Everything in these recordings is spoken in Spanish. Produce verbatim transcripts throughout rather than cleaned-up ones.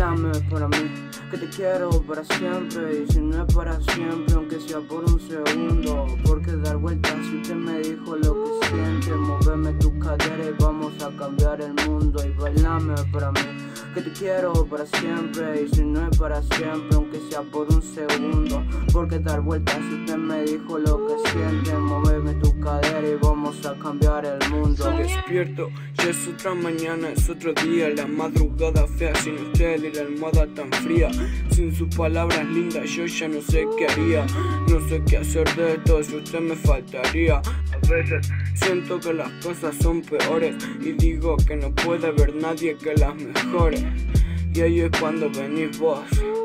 bailame para mí, que te quiero para siempre. Y si no es para siempre, aunque sea por un segundo. Porque dar vueltas si usted me dijo lo que siente. Móveme tu cadera y vamos a cambiar el mundo. Y bailame para mí, que te quiero para siempre. Y si no es para siempre, aunque sea por un segundo. Porque dar vueltas si usted me dijo lo que siente. Móveme tu cadera y vamos a cambiar el mundo. Despierto, ya es otra mañana, es otro día. La madrugada fea sin usted y la almohada tan fría. Sin sus palabras lindas yo ya no sé qué haría. No sé qué hacer de esto si usted me faltaría. A veces siento que las cosas son peores y digo que no puede haber nadie que las mejore. Y ahí es cuando venís vos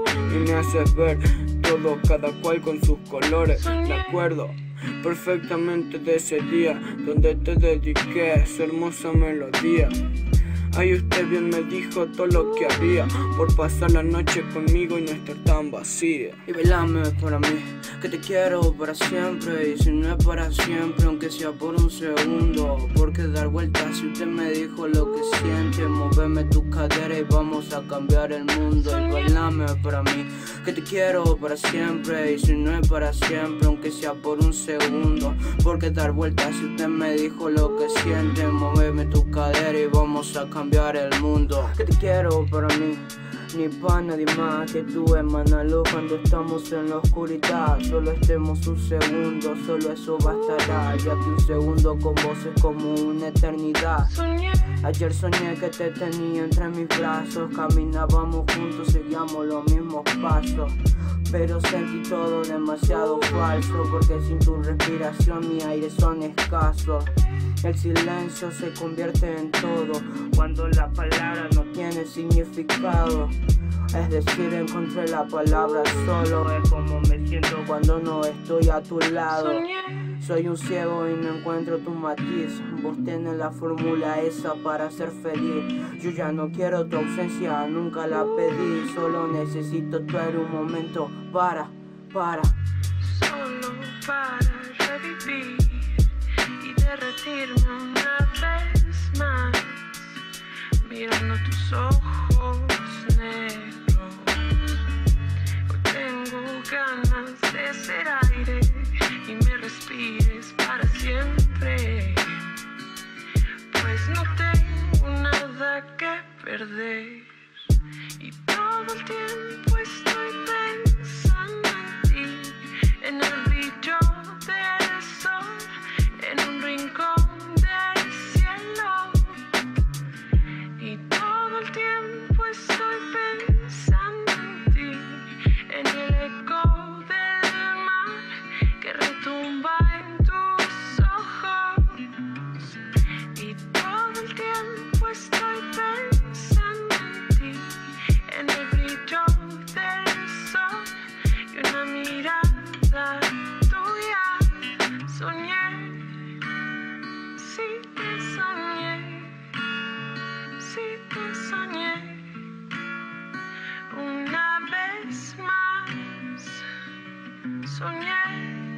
y me haces ver todo, cada cual con sus colores. Me acuerdo perfectamente de ese día donde te dediqué esa hermosa melodía. Ahí usted bien me dijo todo lo que haría por pasar la noche conmigo y no estar tan vacía. Y bailame para mí, que te quiero para siempre. Y si no es para siempre, aunque sea por un segundo. Porque dar vueltas si usted me dijo lo que siente. Móveme tu cadera y vamos a cambiar el mundo. Y bailame para mí, que te quiero para siempre. Y si no es para siempre, aunque sea por un segundo. Porque dar vueltas si usted me dijo lo que siente. Móveme tu cadera y vamos a cambiar cambiar el mundo. Que te quiero para mí, ni para nadie más que tú, emánalo cuando estamos en la oscuridad. Solo estemos un segundo, solo eso bastará. Ya que un segundo con vos es como una eternidad. Ayer soñé que te tenía entre mis brazos. Caminábamos juntos, seguíamos los mismos pasos. Pero sentí todo demasiado falso, porque sin tu respiración mis aires son escasos. El silencio se convierte en todo cuando la palabra no tiene significado. Es decir, encontré la palabra solo. Es como me siento cuando no estoy a tu lado. Soy un ciego y no encuentro tu matiz. Vos tenés la fórmula esa para ser feliz. Yo ya no quiero tu ausencia, nunca la pedí. Solo necesito traer un momento para, para Solo para revivir y derretirme una vez más, mirando tus ojos negros. Hoy tengo ganas de ser aire y me respires para siempre, pues no tengo nada que perder. Y todo el tiempo estoy pensando en ti, en el brillo del sol, en un rincón del cielo. Y todo el tiempo estoy pensando en ti, en el eco del mar que retumba en tus ojos. Y todo el tiempo estoy pensando en ti, en el brillo del sol y una mirada tuya. Soñé, sí te soñé, sí te soñé una vez más. Soñé.